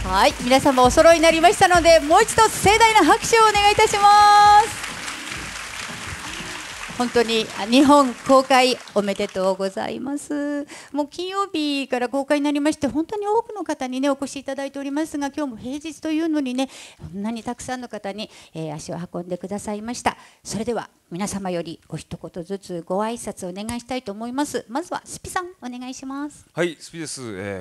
はい、皆様お揃いになりましたので、もう一度盛大な拍手をお願いいたします。本当に日本公開おめでとうございます。もう金曜日から公開になりまして、本当に多くの方にねお越しいただいておりますが、今日も平日というのにね、こんなにたくさんの方に、足を運んでくださいました。それでは皆様よりお一言ずつご挨拶をお願いしたいと思います。まずはスピさんお願いします。 はい、スピです。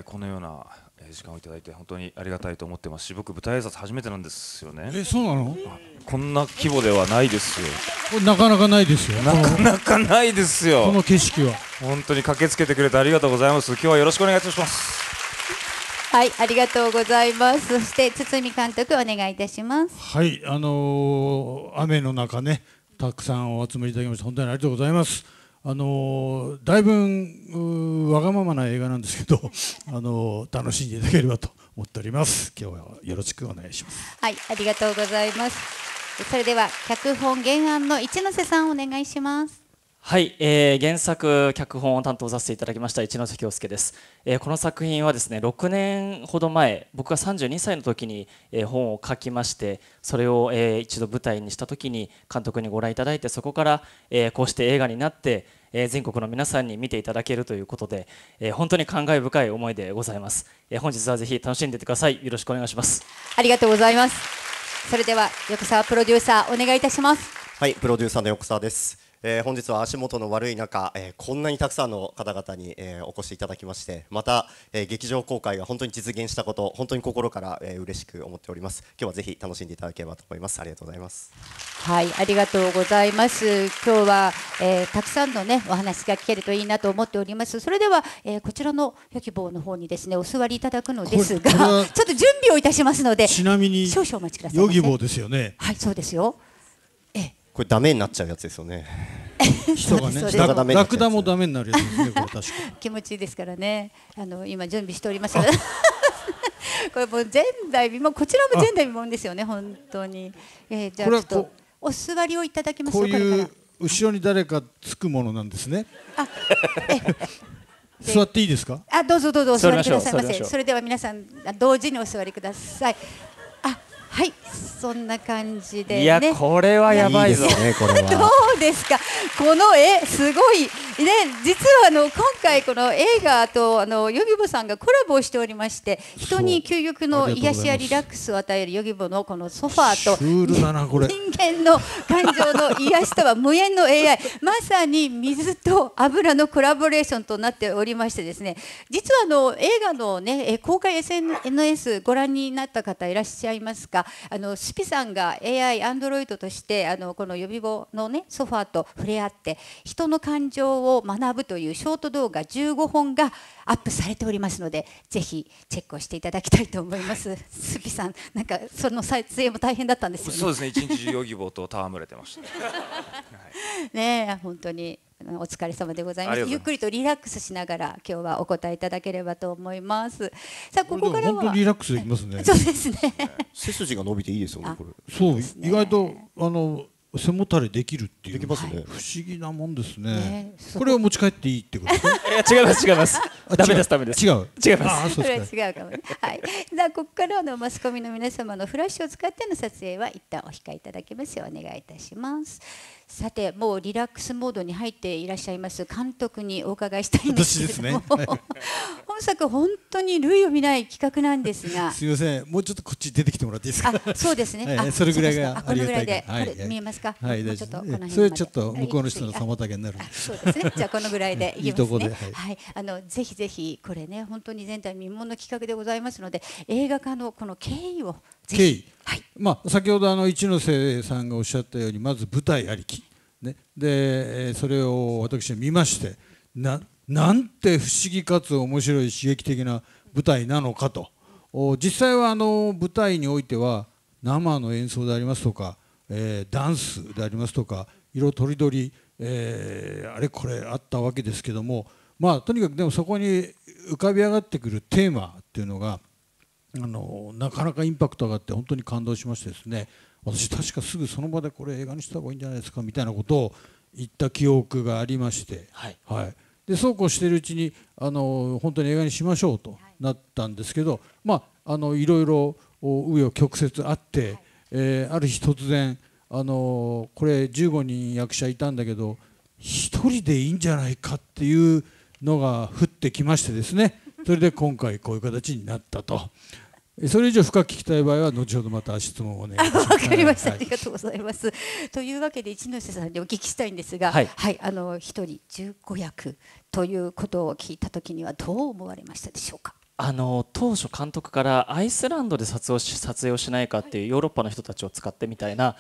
このような時間をいただいて本当にありがたいと思ってますし、僕舞台挨拶初めてなんですよね。 そうなの？ こんな規模ではないですよ。 これなかなかないですよ。 なかなかないですよ。 この景色は。 本当に駆けつけてくれてありがとうございます。今日はよろしくお願いいたします。 はい、ありがとうございます。そして堤監督お願いいたします。 はい、雨の中ね、たくさんお集まりいただきまして本当にありがとうございます。だいぶわがままな映画なんですけど、楽しんでいただければと思っております。今日はよろしくお願いします。 はい、ありがとうございます。それでは脚本原案の一ノ瀬さんお願いします。 はい、原作脚本を担当させていただきました一ノ瀬恭介です。この作品はですね6年ほど前、僕が32歳の時に、本を書きまして、それを、一度舞台にした時に監督にご覧いただいて、そこから、こうして映画になって、全国の皆さんに見ていただけるということで、本当に感慨深い思いでございます。本日はぜひ楽しんでいってください。よろしくお願いします。 ありがとうございます。それでは横澤プロデューサーお願いいたします。 はい、プロデューサーの横澤です。本日は足元の悪い中、こんなにたくさんの方々に、お越しいただきまして、また、劇場公開が本当に実現したこと、本当に心から、嬉しく思っております。今日はぜひ楽しんでいただければと思います。ありがとうございます。 はい、ありがとうございます。今日は、たくさんのねお話が聞けるといいなと思っております。それでは、こちらのヨギボーの方にですねお座りいただくのですが、ちょっと準備をいたしますので、 ちなみに少々お待ちください。 ヨギボーですよね。 はい、そうですよ。 これダメになっちゃうやつですよね。 人がね、ラクダもダメになるやつですね。これ確か気持ちいいですからね。今準備しております。これもう前代未聞、こちらも前代未聞ですよね本当に。じゃあちょっとお座りをいただきますよ。 こういう後ろに誰かつくものなんですね。座っていいですか？ どうぞどうぞお座りくださいませ。それでは皆さん同時にお座りください。はい、そんな感じでね。 いや、これはやばいぞ。 いいですね、これは。 どうですか、この絵すごいね。実は今回この映画とヨギボさんがコラボをしておりまして、人に究極の癒しやリラックスを与えるヨギボのこのソファーと人間の感情の癒しとは無縁の AI、 まさに水と油のコラボレーションとなっておりましてですね、実は映画のね公開 SNS ご覧になった方いらっしゃいますか？スピさんが AI アンドロイドとしてこのヨビボのねソファーと触れ合って人の感情を学ぶというショート動画15本がアップされておりますので、ぜひチェックをしていただきたいと思います。スピさん、なんかその撮影も大変だったんですよね。 そうですね、一日中ヨギボーと戯れてました。 ね、本当にお疲れ様でございます。ゆっくりとリラックスしながら今日はお答えいただければと思います。さあ、ここからは本当にリラックスできますね。 そうですね。 背筋が伸びていいですよね、これ。 そう、意外と背もたれできるっていう。 できますね。 不思議なもんですね。これを持ち帰っていいってことですね。 違います違います。ダメですダメです。 違う違います。 それは違うかもね。はい。じゃあここからのマスコミの皆様のフラッシュを使っての撮影は一旦お控えいただけますようお願いいたします。さて、もうリラックスモードに入っていらっしゃいます監督にお伺いしたいんですけれども、本作本当に類を見ない企画なんですが、 すみません、もうちょっとこっち出てきてもらっていいですか？ そうですね。 それぐらいがありがたいから。 これ見えますか？ はい、大丈夫。それちょっと向こうの人の妨げになる。 そうですね。じゃあこのぐらいでいきますね。はい。ぜひぜひこれね本当に前代未聞の企画でございますので、映画化のこの経緯を経緯。はい。まあ先ほど一ノ瀬さんがおっしゃったように、まず舞台ありき。ね、でそれを私は見まして、なんて不思議かつ面白い刺激的な舞台なのかと。実際は舞台においては生の演奏でありますとか、ダンスでありますとか、色とりどりあれこれあったわけですけども、まあとにかくでもそこに浮かび上がってくるテーマっていうのがなかなかインパクトがあって本当に感動しましてですね、私確かすぐその場でこれ映画にした方がいいんじゃないですかみたいなことを言った記憶がありまして、はいはい、でそうこうしているうちに本当に映画にしましょうとなったんですけど、まあいろいろ紆余曲折あって、ある日突然これ15人役者いたんだけど1人でいいんじゃないかっていうのが降ってきましてですね、それで今回こういう形になったと。それ以上深く聞きたい場合は後ほどまた質問をお願いします。 わかりました、 はいありがとうございます。というわけで一ノ瀬さんにお聞きしたいんですが、 はい一人15役ということを聞いたときにはどう思われましたでしょうか。 当初監督からアイスランドで撮影をしないかっていうヨーロッパの人たちを使ってみたいな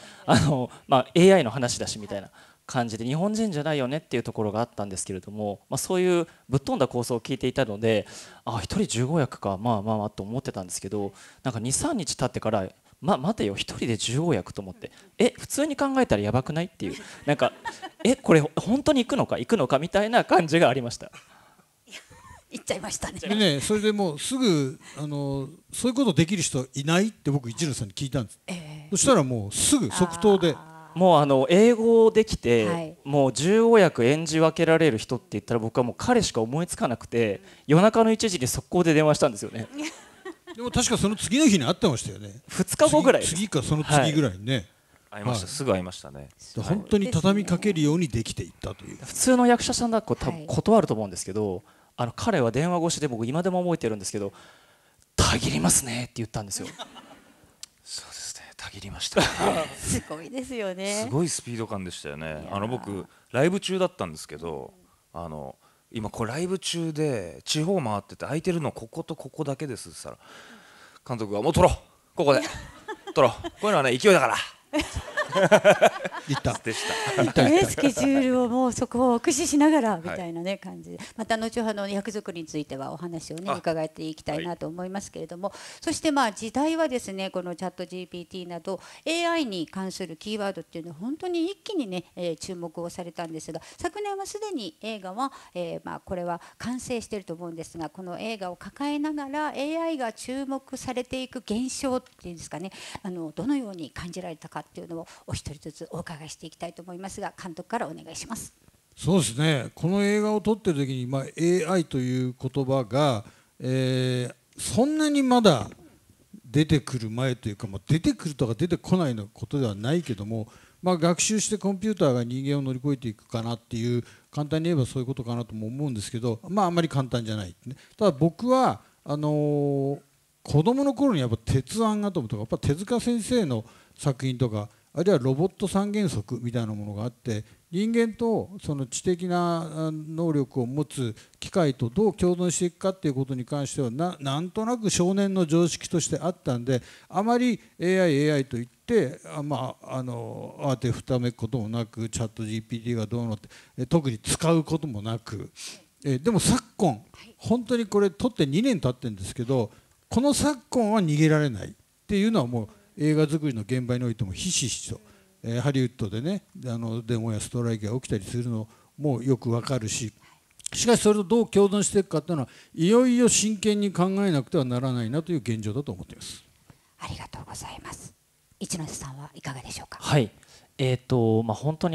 AI の話だしみたいな感じで日本人じゃないよねっていうところがあったんですけれども、そういうぶっ飛んだ構想を聞いていたので1人15役かまあと思ってたんですけど、なんか 2,3 日経ってから待てよ1人で15役と思って、普通に考えたらやばくないっていう、なんかこれ本当に行くのかみたいな感じがありました。 言っちゃいましたね。 でね、それでもうすぐそういうことできる人いないって僕一ノ瀬さんに聞いたんです、そしたらもうすぐ即答で。 もう英語できて、 はい、 もう15役演じ分けられる人って言ったら僕はもう彼しか思いつかなくて、夜中の1時に速攻で電話したんですよね。 でも確かその次の日に会ってましたよね。 2日後ぐらいです。 次かその次ぐらいにね、 会いました、すぐ会いましたね。 本当に畳みかけるようにできていったという。 普通の役者さんだと多分断ると思うんですけど、彼は電話越しで僕今でも覚えてるんですけど「たぎりますね」って言ったんですよ。 そうですね、たぎりましたね。 すごいですよね。 すごいスピード感でしたよね。僕ライブ中だったんですけど、今これライブ中で地方回ってて空いてるのこことここだけですって言ったら監督が「もう撮ろう、ここで撮ろう、こういうのはね勢いだから」 言ったでした。 スケジュールをもうそこを駆使しながらみたいなね、感じで、また後ほど役作りについてはお話をね伺っていきたいなと思いますけれども、そして時代はですね、このチャット GPT など AI に関するキーワードっていうのは本当に一気にね、注目をされたんですが、昨年はすでに映画は、これは完成していると思うんですが、この映画を抱えながら AI が注目されていく現象っていうんですかね、どのように感じられたかっていうのをお一人ずつお伺いしていきたいと思いますが、監督からお願いします。 そうですね、この映画を撮ってる時に、AI という言葉が、そんなにまだ出てくる前というか、出てくるとか出てこないのことではないけども、学習してコンピューターが人間を乗り越えていくかなっていう、簡単に言えばそういうことかなとも思うんですけど、あんまり簡単じゃない、ね、ただ僕は子供の頃にやっぱ鉄腕アトムとかやっぱ手塚先生の作品とか、あるいはロボット三原則みたいなものがあって、人間とその知的な能力を持つ機械とどう共存していくかっていうことに関してはなんとなく少年の常識としてあったんで、あまり AI といって慌てふためくこともなく、チャット GPT がどうのって特に使うこともなく、でも昨今本当にこれ撮って2年経ってるんですけど、この昨今は逃げられないっていうのはもう映画作りの現場においてもひしひしと、ハリウッドでねデモやストライキが起きたりするのもよくわかるし、しかしそれとどう共存していくかというのはいよいよ真剣に考えなくてはならないなという現状だと思っています。 ありがとうございます。一ノ瀬さんはいかがでしょうか。 はい、本当に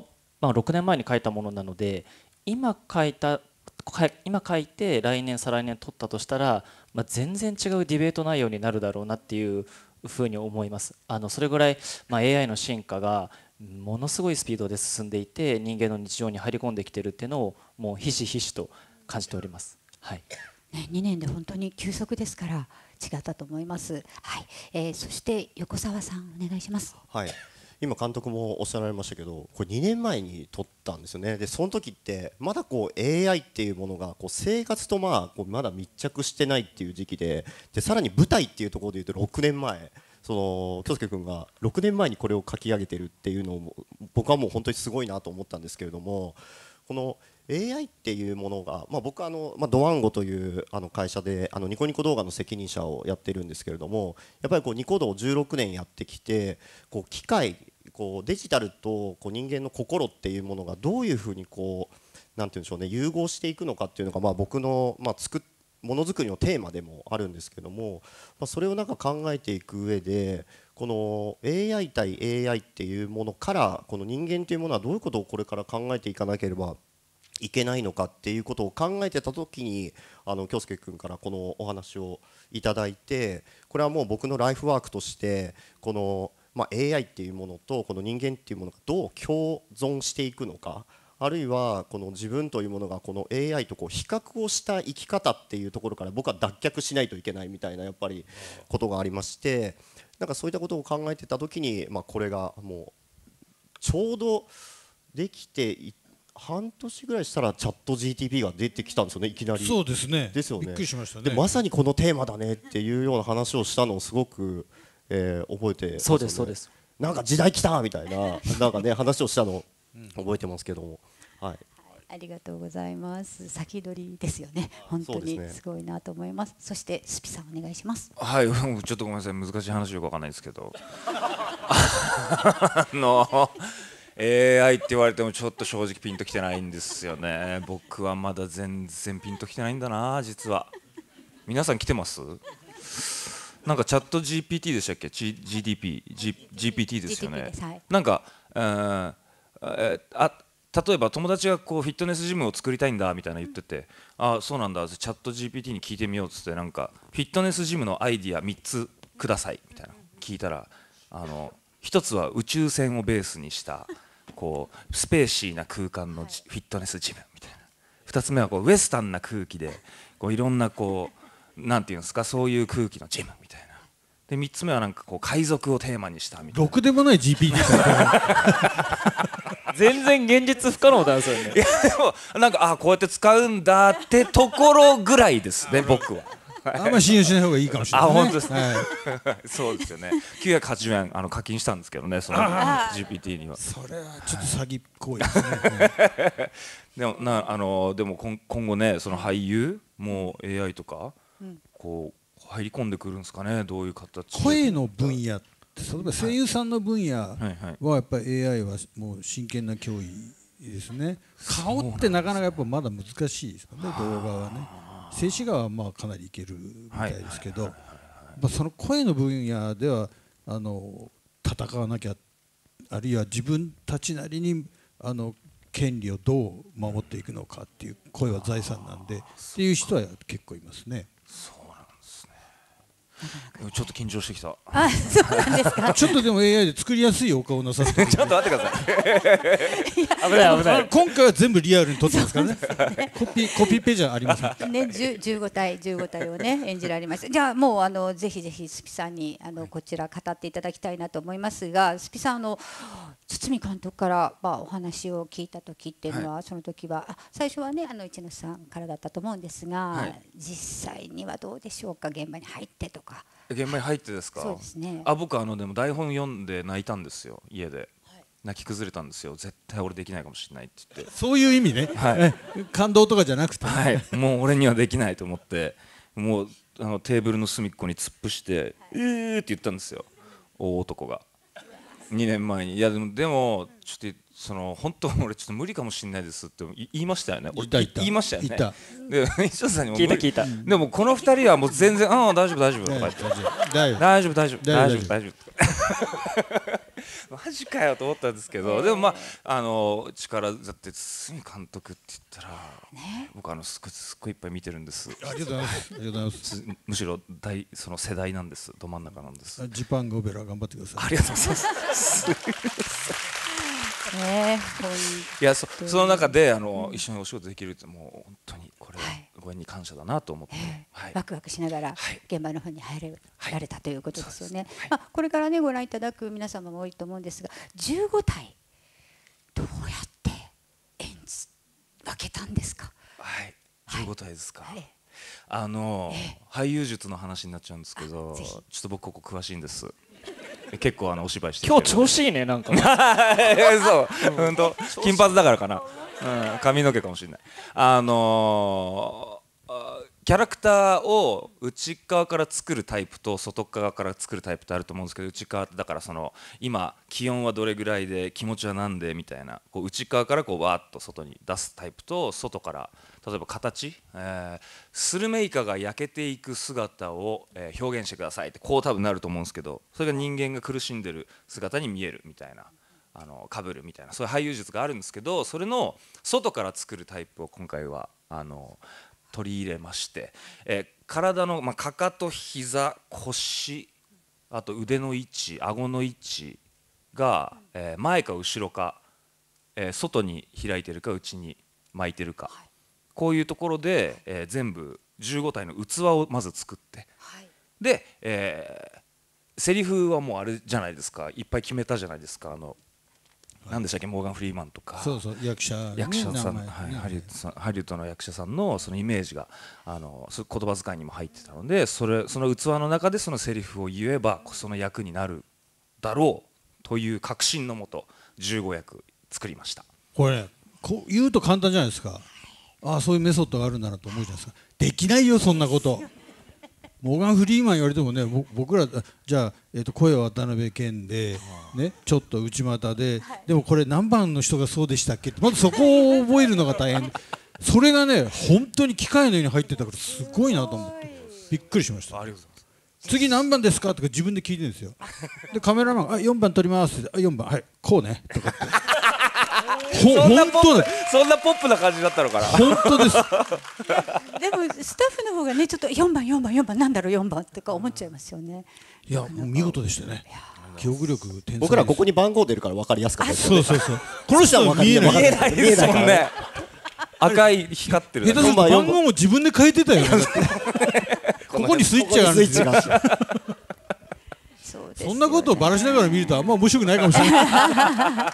6年前に書いたものなので、今書いて来年再来年撮ったとしたら、全然違うディベート内容になるだろうなっていうふうに思います。それぐらい、AI の進化がものすごいスピードで進んでいて、人間の日常に入り込んできているっていうのをもうひしひしと感じております。はい。 2年で本当に急速ですから違ったと思います。はい。そして横澤さんお願いします。 はい。今監督もおっしゃられましたけど、これ2年前に撮ったんですよね。でその時ってまだAI っていうものが生活とまだ密着してないっていう時期で、さらに舞台っていうところでいうと6年前、京介君が6年前にこれを書き上げてるっていうのを僕はもう本当にすごいなと思ったんですけれども、この AI っていうものが、僕はドワンゴという会社でニコニコ動画の責任者をやってるんですけれども、やっぱりニコ動を16年やってきて、機械デジタルと人間の心っていうものがどういうふうになんていうんでしょうね、融合していくのかっていうのが僕のものづくりのテーマでもあるんですけども、それを考えていく上で、この AI 対 AI っていうものからこの人間というものはどういうことをこれから考えていかなければいけないのかっていうことを考えてた時に京介君からこのお話をいただいて、これはもう僕のライフワークとしてこの、AI っていうものとこの人間っていうものがどう共存していくのか、あるいはこの自分というものがこの AI とこう比較をした生き方っていうところから僕は脱却しないといけないみたいなやっぱりことがありまして、なんかそういったことを考えてた時に、これがもうちょうどできて半年ぐらいしたらチャット GTP が出てきたんですよね、いきなり。 そうですね。 ですよね。 びっくりしましたね。 でまさにこのテーマだねっていうような話をしたのをすごく、覚えてますよね。 そうですそうです。 なんか時代来たみたいななんかね話をしたのを覚えてますけども、はい。 ありがとうございます。先取りですよね。本当にすごいなと思います。そしてスピさんお願いします。 はい、ちょっとごめんなさい、難しい話よくわかんないですけどAI って言われてもちょっと正直ピンときてないんですよね。僕はまだ全然ピンときてないんだな、実は。皆さん来てます？なんかチャット GPT でしたっけ？ GPT ですよね。なんか、例えば友達がこうフィットネスジムを作りたいんだみたいな言ってて、あ、そうなんだ、チャット GPT に聞いてみようっつって、なんかフィットネスジムのアイディア3つくださいみたいな聞いたら、1つは宇宙船をベースにしたこうスペーシーな空間のフィットネスジムみたいな、2つ目はこうウエスタンな空気でこういろんなこうなんていうんですか、そういう空気のジムみたいな。で3つ目はなんかこう海賊をテーマにしたみたいな。 ろくでもない GPT 全然現実不可能なんですよね。 いやでもなんかこうやって使うんだってところぐらいですね僕は。 あんまり信用しない方がいいかもしれない、ね。 本当ですね。 はい、 そうですよね。980円課金したんですけどね、その GPT には。 それはちょっと詐欺行為ですね。 でも今後ね、その俳優も AI とかこう入り込んでくるんですかね、どういう形で。 声の分野って、例えば声優さんの分野はやっぱり AI はもう真剣な脅威ですね。顔ってなかなかやっぱまだ難しいですよね、動画はね。静止画はまあかなりいけるみたいですけど、その声の分野では戦わなきゃ、あるいは自分たちなりに権利をどう守っていくのかっていう、声は財産なんでっていう人は結構いますね。 ちょっと緊張してきた。 そうなんですか。 ちょっとでも AI で作りやすいお顔なさって。 ちょっと待ってください。 危ない危ない。 今回は全部リアルに撮ってますからね。コピペじゃありません。 ね、15体をね演じられました。じゃあもうぜひぜひスピさんにこちら語っていただきたいなと思いますが、スピさん堤監督からお話を聞いた時っていうのは、その時は最初はね一ノ瀬さんからだったと思うんですが、実際にはどうでしょうか、現場に入ってとか。 現場に入ってですか。 そうですね。 僕でも台本読んで泣いたんですよ、家で。泣き崩れたんですよ。絶対俺できないかもしれないって言って。 そういう意味ね。感動とかじゃなくて、 もう俺にはできないと思って、もうテーブルの隅っこに突っ伏してって言ったんですよ、大男が2年前に。いやでもちょっと本当俺ちょっと無理かもしれないですって言いましたよね。俺言いましたよね。で石田さんにも聞いた。 でもこの2人はもう全然大丈夫とか言って大丈夫マジかよと思ったんですけど、でも力だって堤監督って言ったら僕すっごいいっぱい見てるんです。 ありがとうございます。 むしろその世代なんです。ど真ん中なんです。 ジパングオペラ頑張ってください。 ありがとうございます。いやその中で一緒にお仕事できるってもう本当にこれご縁に感謝だなと思って、 ワクワクしながら現場の方に入られたということですよね。これからねご覧いただく皆様も多いと思うんですが、15体どうやって演じ分けたんですか。 15体ですか。俳優術の話になっちゃうんですけど、ちょっと僕ここ詳しいんです。結構お芝居して今日調子いいね、なんかそう本当金髪だからかな、髪の毛かもしれない。キャラクターを内側から作るタイプと外側から作るタイプってあると思うんですけど、内側ってだから今気温はどれぐらいで気持ちは何でみたいな、内側からわーっと外に出すタイプと、外から例えば形、スルメイカが焼けていく姿を表現してくださいって多分なると思うんですけど、それが人間が苦しんでる姿に見えるみたいな被るみたいなそういう俳優術があるんですけど、それの外から作るタイプを今回は取り入れまして、体の、かかと、膝、腰、あと腕の位置、顎の位置が、前か後ろか、外に開いてるか内に巻いてるか、こういうところで、全部15体の器をまず作って、で、セリフはもうあれじゃないですか、いっぱい決めたじゃないですか。何でしたっけ、モーガン・フリーマンとか、 そうそう、役者さん、 ハリウッドの役者さんのそのイメージが言葉遣いにも入ってたので、その器の中でそのセリフを言えばその役になるだろうという確信のもと15役作りました。 これこう言うと簡単じゃないですか。ああ、そういうメソッドがあるんだなと思うじゃないですか。できないよそんなこと。モーガン・フリーマン言われてもね、僕らじゃあ、声は渡辺謙で、ね、ちょっと内股で、でもこれ何番の人がそうでしたっけって、まずそこを覚えるのが大変。それがね、本当に機械のように入ってたからすごいなと思ってびっくりしました。次何番ですかとか自分で聞いてるんですよ。でカメラマン「4番撮ります」って「4番はいこうね」とかって本当だ、 そんなポップな感じだったのかな。 本当です。 でもスタッフの方がねちょっと4番4番4番なんだろう4番とか思っちゃいますよね。 いや、もう見事でしたね。記憶力天才です。 僕らここに番号出るから分かりやすかったです。 そうそうそう。この人は見えない。 見えないですもんね。赤い光ってる。 下手すると番号も自分で変えてたよね。ここにスイッチがあるんですよ。そんなことをばらしながら見るとあんま面白くないかもしれない。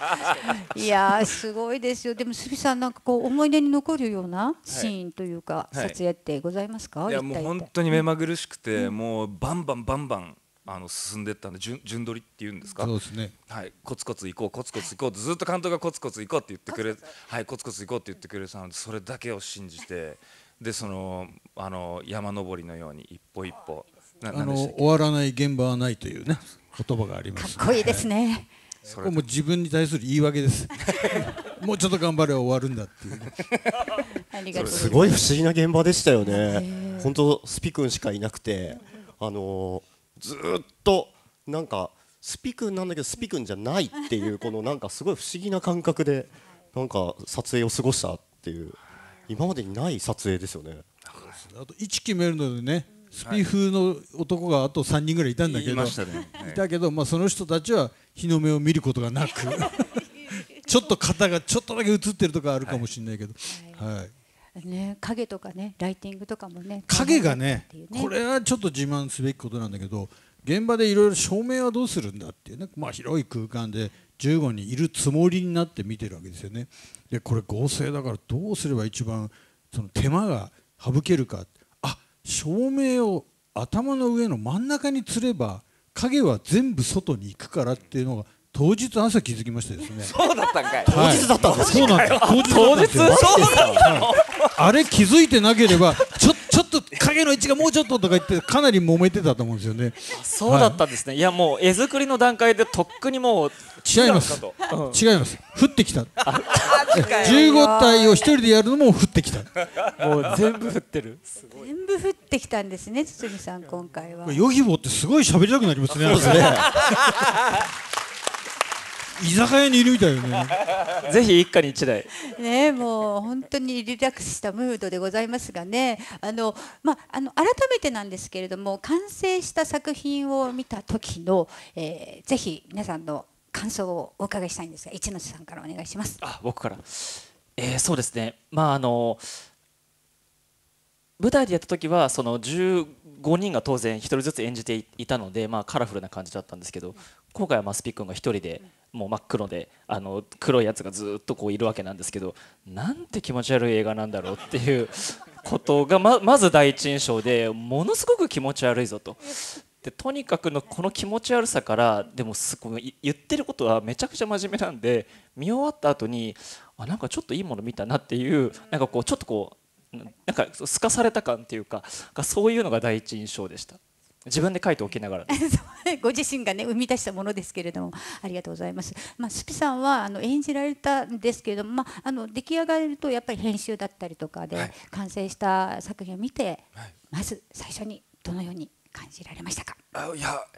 いやーすごいですよ。でもスビさんなんかこう思い出に残るようなシーンというか、撮影ってございますか？ いやもう本当に目まぐるしくて、もうバンバン進んでいったんで、順取りっていうんですか。 そうですね。 はい、コツコツ行こうコツコツ行こうとずっと監督がコツコツ行こうって言ってくれ、はい、コツコツ行こうって言ってくれたので、それだけを信じて、で山登りのように一歩一歩。 終わらない現場はないというね言葉があります。 かっこいいですね。 これも自分に対する言い訳です。もうちょっと頑張れば終わるんだっていう。 ありがとうございます。 すごい不思議な現場でしたよね。本当スピ君しかいなくて、ずっとなんかスピ君なんだけどスピ君じゃないっていうこのなんかすごい不思議な感覚でなんか撮影を過ごしたっていう今までにない撮影ですよね。 あと位置決めるのでね。スピ風の男があと3人ぐらいいたんだけど、いたけど、その人たちは日の目を見ることがなくちょっと肩がちょっとだけ映ってるとかあるかもしれないけど、 ね、影とかねライティングとかもね、 影がね、これはちょっと自慢すべきことなんだけど、現場でいろいろ照明はどうするんだっていうね、広い空間で15人いるつもりになって見てるわけですよね。でこれ合成だからどうすれば一番その手間が省けるか。照明を頭の上の真ん中に吊れば影は全部外に行くからっていうのが当日朝気づきましてですね。 そうだったんかい。 当日だったんですか。 そうなんです。当日あれ気づいてなければちょっと影の位置がもうちょっととか言ってかなり揉めてたと思うんですよね。 そうだったんですね。いやもう絵作りの段階でとっくにもう違います。違います。降ってきた。15体を一人でやるのも降ってきた。 もう全部降ってる。 全部降ってきたんですね、堤さん今回は。 ヨギボーってすごい喋りたくなりますね。居酒屋にいるみたいよね。 ぜひ一家に一台。 ね、もう本当にリラックスしたムードでございますがね、改めてなんですけれども、完成した作品を見た時の、ぜひ皆さんの感想をお伺いしたいんですが、一ノ瀬さんからお願いします。 僕から。そうですね。舞台でやった時はその15人が当然1人ずつ演じていたので、カラフルな感じだったんですけど、今回はスピ君が1人でもう真っ黒で黒いやつがずっとこういるわけなんですけど、なんて気持ち悪い映画なんだろうっていうことがまず第一印象で、ものすごく気持ち悪いぞと。でとにかくこの気持ち悪さから、でも言ってることはめちゃくちゃ真面目なんで、見終わった後になんかちょっといいもの見たなっていう、なんかこうちょっとこうなんかすかされた感っていうか、そういうのが第一印象でした。自分で書いておきながらご自身がね生み出したものですけれども、ありがとうございます。スピさんは演じられたんですけれども、出来上がるとやっぱり編集だったりとかで完成した作品を見て、まず最初にどのように感じられましたか？ いや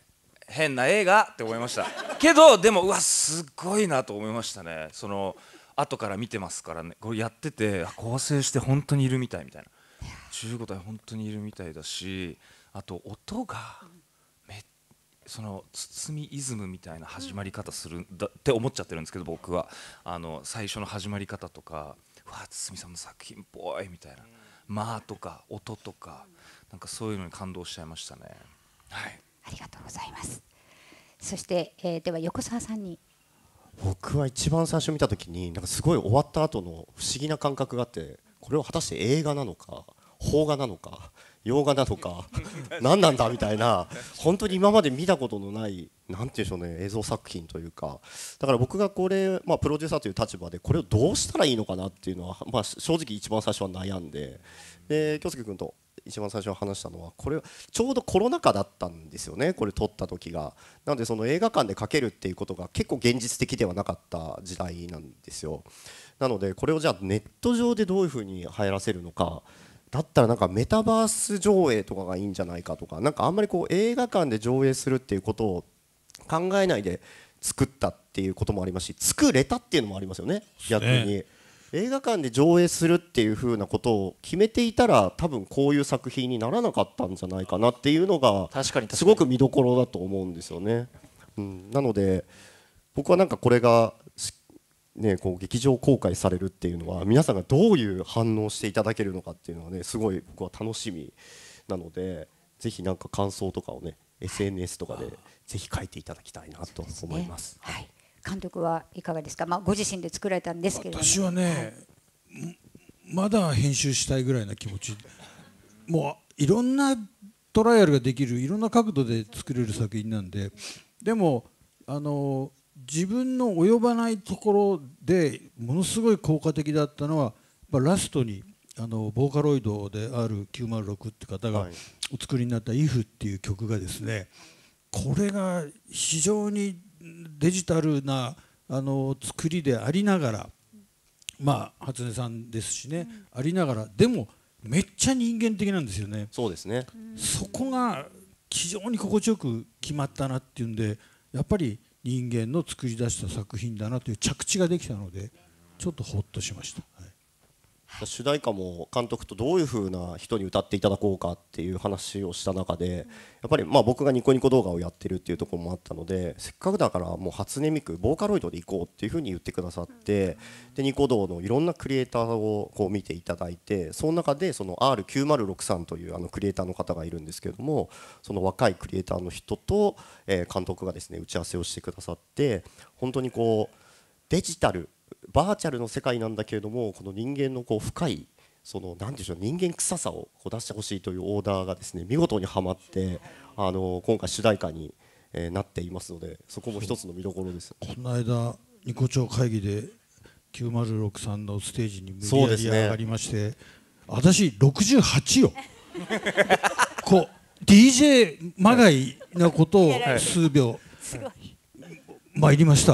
変な映画って思いましたけど、でもうわすごいなと思いましたね。その後から見てますからね、これやってて構成して本当にいるみたいみたいな、15体本当にいるみたいだし、あと音がその堤イズムみたいな始まり方するんだって思っちゃってるんですけど、僕は最初の始まり方とか、うわ堤さんの作品っぽいみたいな、間とか音とかなんかそういうのに感動しちゃいましたね。はい、 ありがとうございます。そして、では横澤さんに。 僕は一番最初見た時になんかすごい終わった後の不思議な感覚があって、これを果たして映画なのか邦画なのか洋画なのか何なんだみたいな、本当に今まで見たことのないなんていうんでしょうね、映像作品というか、だから僕がこれ、プロデューサーという立場でこれをどうしたらいいのかなっていうのは、正直一番最初は悩んで、京介君と一番最初に話したのは、これちょうどコロナ禍だったんですよね、これ撮った時が。なのでその映画館でかけるっていうことが結構現実的ではなかった時代なんですよ。なのでこれをじゃあネット上でどういうふうに流行らせるのか、だったらなんかメタバース上映とかがいいんじゃないかとか、なんかあんまりこう映画館で上映するっていうことを考えないで作ったっていうこともありますし、作れたっていうのもありますよね。逆に映画館で上映するっていう風なことを決めていたら、多分こういう作品にならなかったんじゃないかなっていうのがすごく見どころだと思うんですよね。なので僕はなんかこれがね、こう劇場公開されるっていうのは皆さんがどういう反応をしていただけるのかっていうのはね、すごい僕は楽しみなので、ぜひなんか感想とかをね SNS とかでぜひ書いていただきたいなと思います。 はい、監督はいかがですか。ご自身で作られたんですけれども。 私はね、まだ編集したいぐらいな気持ち、もういろんなトライアルができる、いろんな角度で作れる作品なんで、でも自分の及ばないところでものすごい効果的だったのは、ラストにボーカロイドである906って方がお作りになった「IF」っていう曲がですね、これが非常にデジタルな作りでありながら、初音さんですしね、ありながら、でもめっちゃ人間的なんですよね。 そうですね。 そこが非常に心地よく決まったなっていうんで、やっぱり人間の作り出した作品だなという着地ができたので、ちょっとほっとしました。 主題歌も監督とどういう風な人に歌っていただこうかっていう話をした中で、やっぱり僕がニコニコ動画をやってるっていうところもあったので、せっかくだからもう初音ミクボーカロイドで行こうっていう風に言ってくださって、でニコ動のいろんなクリエイターをこう見ていただいて、その中でその R906 というクリエイターの方がいるんですけれども、その若いクリエイターの人と監督がですね打ち合わせをしてくださって、本当にこうデジタルバーチャルの世界なんだけれども、この人間のこう深いその何でしょう、人間臭さをこう出してほしいというオーダーがですね見事にはまって、今回主題歌になっていますので、そこも一つの見どころです。 この間ニコ町会議で906さんのステージに無理やり上がりまして、私68よこう DJ まがいなことを数秒参りました。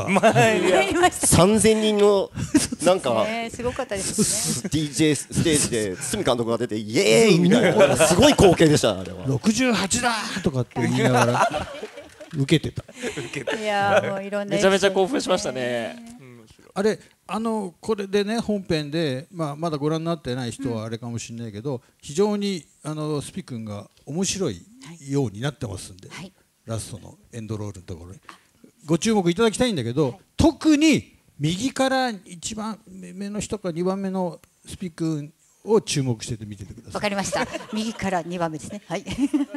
3000人のなんかすごかったですね。 DJ ステージで堤監督が出てイエーイみたいなすごい光景でした。あれは 68だとかって言いながら受けてた。 いやもういろんなめちゃめちゃ興奮しましたね。 あれこれでね本編で、まだご覧になってない人はあれかもしれないけど、非常にスピ君が面白いようになってますんで、ラストのエンドロールのところにご注目いただきたいんだけど、特に右から1番目の人か2番目のスピ君を注目してて見ててください。 わかりました。右から2番目ですね。はい。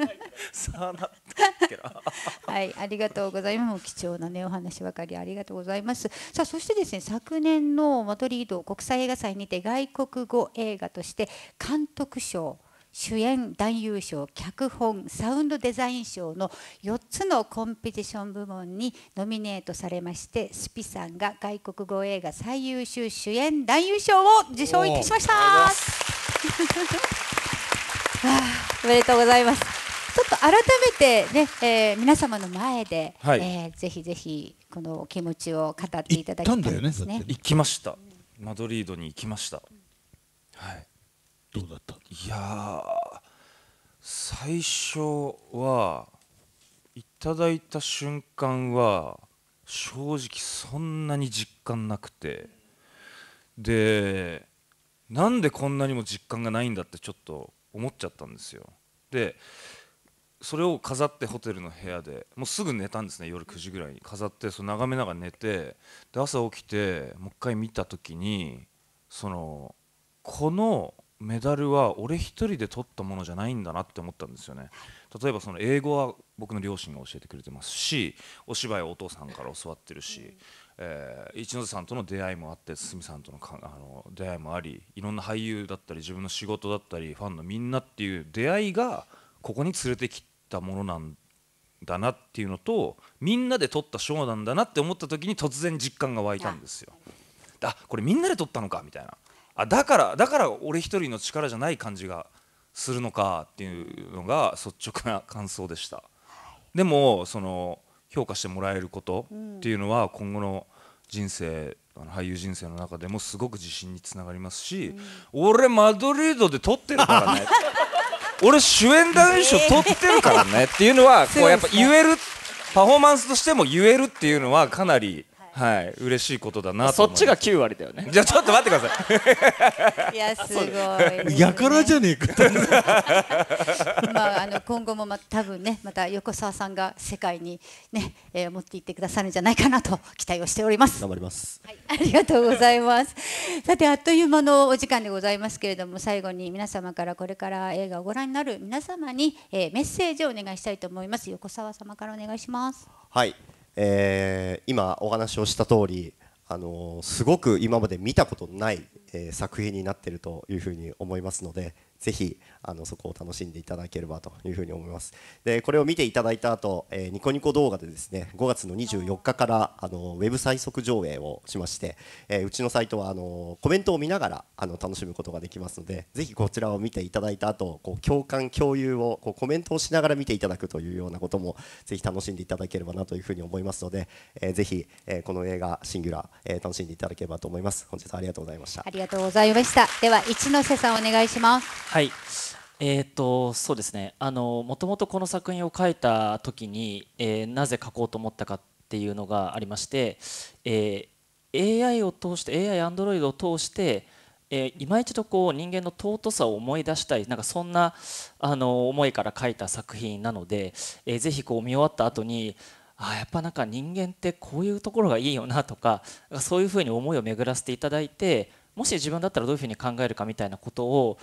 はい、ありがとうございます。貴重なねお話ばかりありがとうございます。さあそしてですね、昨年のマドリード国際映画祭にて外国語映画として監督賞、主演男優賞、脚本、サウンドデザイン賞の4つのコンペティション部門にノミネートされまして、スピさんが外国語映画最優秀主演男優賞を受賞いたしました。おめでとうございます。ちょっと改めてね、皆様の前で、ぜひぜひこのお気持ちを語っていただきたいですね。 行きました。マドリードに行きました。はい。 どうだった？ いや最初は行っただいた瞬間は正直そんなに実感なくて、でなんでこんなにも実感がないんだってちょっと思っちゃったんですよ。でそれを飾ってホテルの部屋でもうすぐ寝たんですね。夜9時ぐらいに飾って、その眺めながら寝て、で朝起きてもう一回見た時に、このメダルは俺一人で取ったものじゃないんだなって思ったんですよね。例えば英語は僕の両親が教えてくれてますし、お芝居はお父さんから教わってるし、一ノ瀬さんとの出会いもあって、堤さんとの出会いもあり、いろんな俳優だったり自分の仕事だったりファンのみんなっていう出会いがここに連れてきたものなんだなっていうのと、みんなで撮ったショーなんだなって思った時に突然実感が湧いたんですよ。あ、これみんなで撮ったのかみたいな、だから俺一人の力じゃない感じがするのかっていうのが率直な感想でした。でも評価してもらえることっていうのは今後の人生、俳優人生の中でもすごく自信につながりますし、俺マドリードで撮ってるからね俺主演男優賞撮ってるからねっていうのはこうやっぱ言える、パフォーマンスとしても言えるっていうのはかなり嬉しいことだなと思います。 そっちが9割だよね。 じゃあちょっと待ってくださいいやすごいですね。 やからじゃねえか今後も多分ね、また横澤さんが世界にね、持っていってくださるんじゃないかなと期待をしております。 頑張ります。 はい、ありがとうございます。さてあっという間のお時間でございますけれども、最後に皆様からこれから映画をご覧になる皆様に、メッセージをお願いしたいと思います。横澤様からお願いします。 はい、今お話をした通り、すごく今まで見たことのない、作品になっているというふうに思いますので、ぜひそこを楽しんでいただければというふうに思います。でこれを見ていただいた後、ニコニコ動画でですね、5月の24日からウェブ最速上映をしまして、うちのサイトはコメントを見ながら楽しむことができますので、ぜひこちらを見ていただいた後、共感共有をコメントをしながら見ていただくというようなこともぜひ楽しんでいただければなというふうに思いますので、ぜひ、この映画シンギュラー、楽しんでいただければと思います。本日はありがとうございました。 ありがとうございました。では一ノ瀬さんお願いします。 はい、そうですね、もともとこの作品を書いた時に、なぜ書こうと思ったかっていうのがありまして、AI を通して AI アンドロイドを通して、今一度人間の尊さを思い出したい、なんかそんな思いから書いた作品なので、ぜひ見終わった後にやっぱなんか人間ってこういうところがいいよなとか、そういうふうに思いを巡らせていただいて、もし自分だったらどういうふうに考えるかみたいなことを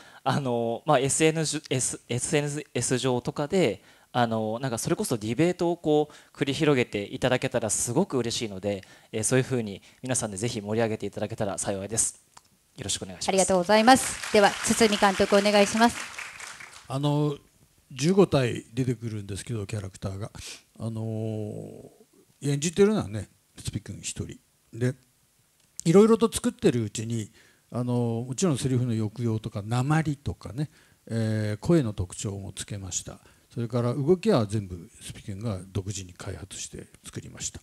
SNS 上とかでなんかそれこそディベートを繰り広げていただけたらすごく嬉しいので、そういうふうに皆さんでぜひ盛り上げていただけたら幸いです。よろしくお願いします。 ありがとうございます。では堤監督お願いします。 15体出てくるんですけど、キャラクターが演じてるのはね、堤君一人で、いろいろと作ってるうちにもちろんセリフの抑揚とか訛とかね、声の特徴もつけました。それから動きは全部スピ君が独自に開発して作りました。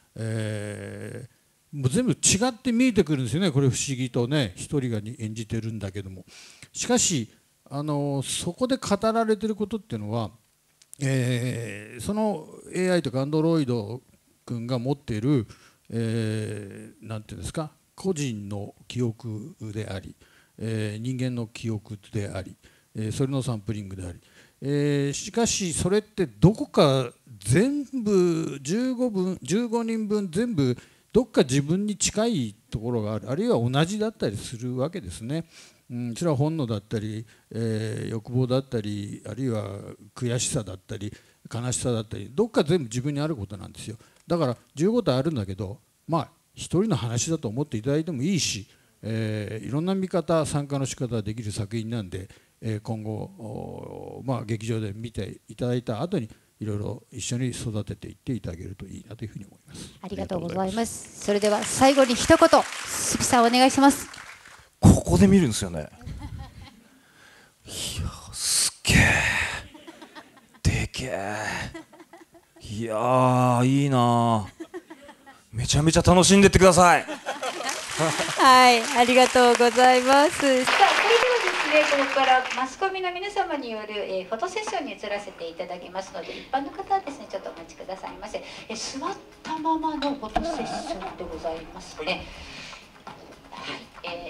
もう全部違って見えてくるんですよね。これ不思議とね、一人が演じてるんだけども、しかしそこで語られてることっていうのは、その AI とかアンドロイド君が持っているなんていうんですか、個人の記憶であり、人間の記憶であり、それのサンプリングであり、しかしそれってどこか全部15人分全部どっか自分に近いところがある、あるいは同じだったりするわけですね。それは本能だったり、欲望だったり、あるいは悔しさだったり悲しさだったり、どっか全部自分にあることなんですよ。だから15体あるんだけど、一人の話だと思っていただいてもいいし、いろんな見方参加の仕方ができる作品なんで、今後劇場で見ていただいた後にいろいろ一緒に育てていっていただけるといいなというふうに思います。 ありがとうございます。それでは最後に一言、鈴木さんお願いします。 ここで見るんですよね。いやすっげえでけえ、いやーいいな、めちゃめちゃ楽しんでってください。 はい、ありがとうございます。さあ、それではですねここからマスコミの皆様による、フォトセッションに移らせていただきますので、一般の方はですねちょっとお待ちくださいませ。座ったままのフォトセッションでございますね。はい、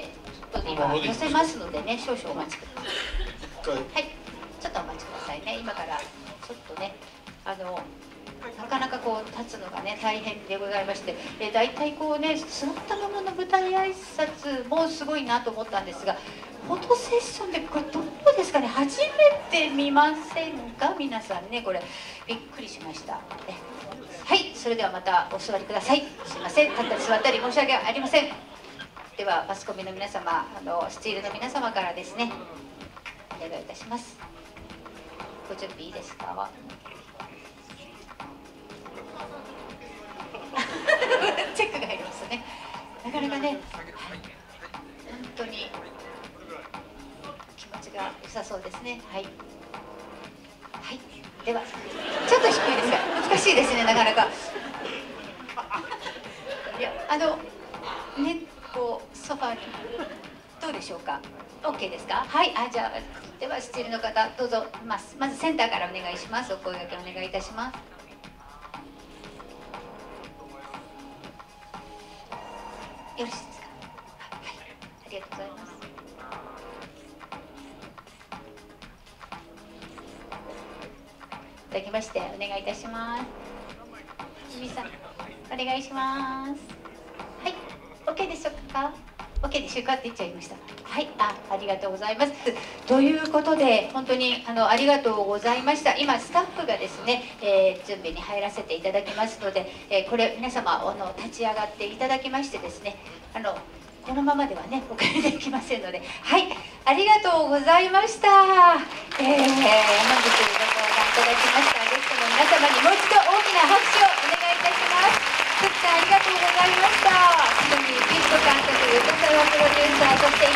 ちょっと今載せますのでね、少々お待ちください。はい、ちょっとお待ちくださいね。今からちょっとねなかなかこう立つのがね大変でございまして、大体こうね座ったままの舞台挨拶もすごいなと思ったんですが、フォトセッションでこれどうですかね、初めて見ませんか皆さんね。これびっくりしました。はい、それではまたお座りください。すいません、立ったり座ったり申し訳ありません。ではマスコミの皆様、スチールの皆様からですねお願いいたします。ご準備いいですか？チェックが入りますね。なかなかね、本当に気持ちが良さそうですね。はい、はい、ではちょっと低いですが難しいですね、なかなか。いやね、こうソファーにどうでしょうか。 OK ですか？はい、じゃあではスチールの方どうぞ、まずセンターからお願いします。お声掛けお願いいたします。よろしいですか？はい、ありがとうございます。いただきましてお願いいたします。清水さんお願いします。はい、 OK でしょうか？ OK でしょうかって言っちゃいました。はい、ありがとうございます。ということで本当にありがとうございました。今スタッフがですね、準備に入らせていただきますので、これ皆様立ち上がっていただきましてですね、このままではねお借りできませんので、はい、ありがとうございました。本日ご登壇いただきましたゲストの皆様にもう一度大きな拍手をお願いいたします。ありがとうございました。本当にビッグ監督、横澤プロデューサー、そして